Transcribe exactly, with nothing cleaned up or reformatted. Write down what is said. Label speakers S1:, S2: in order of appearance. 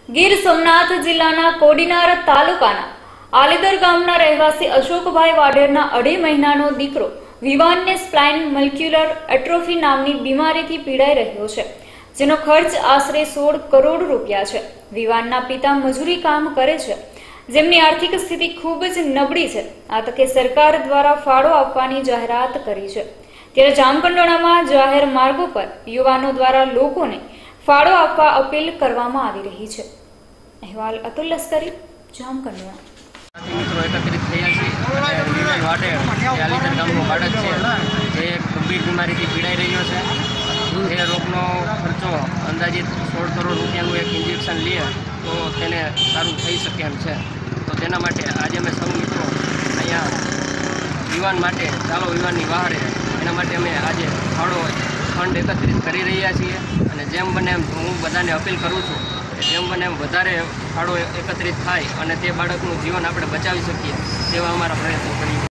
S1: ગીર સોમનાથ જિલ્લાના કોડીનાર તાલુકાના આલીદર ગામના રહેવાસી અશોકભાઈ વાઢેરના અઢી મહિનાનો દીકરો વિવાનને સ્પ્લાઇન મલ્ક્યુલર એટ્રોફી નામની બીમારીથી પીડાઈ રહ્યો છે, જેનો ખર્ચ આશરે સોળ કરોડ રૂપિયા છે। વિવાનના પિતા મજૂરી કામ કરે છે, જેમની આર્થિક સ્થિતિ ખૂબ જ નબળી છે। આ તકે સરકાર દ્વારા ફાળો આપવાની જાહેરાત કરી છે, ત્યારે જામકંડોળામાં જાહેર માર્ગો પર યુવાનો દ્વારા લોકોને ફાળો આપવા અપીલ કરવામાં આવી રહી છે। અહેવાલ અતુલ લશ્કરી, જામકંડોળા।
S2: મિત્રો એકત્રિત થયા છે અને વિવાન વાઢેર જે આલીદર ગામનો બાળક છે, જે એક ગંભીર બીમારીથી પીડાઈ રહ્યો છે। એ રોગનો ખર્ચો અંદાજિત સોળ કરોડ રૂપિયાનું એક ઇન્જેક્શન લે તો તેને સારું થઈ શકે એમ છે। તો તેના માટે આજે અમે સૌ મિત્રો અહીંયા વિવાન માટે ચાલો વિવાનની વહારે એના માટે અમે આજે ફાળો ફંડ એકત્રિત કરી રહ્યા છીએ અને જેમ બને એમ હું બધાને અપીલ કરું છું કે જેમ બને એમ વધારે ફાળો એકત્રિત થાય અને તે બાળકનું જીવન આપણે બચાવી શકીએ તેવા અમારા પ્રયત્નો કરીએ।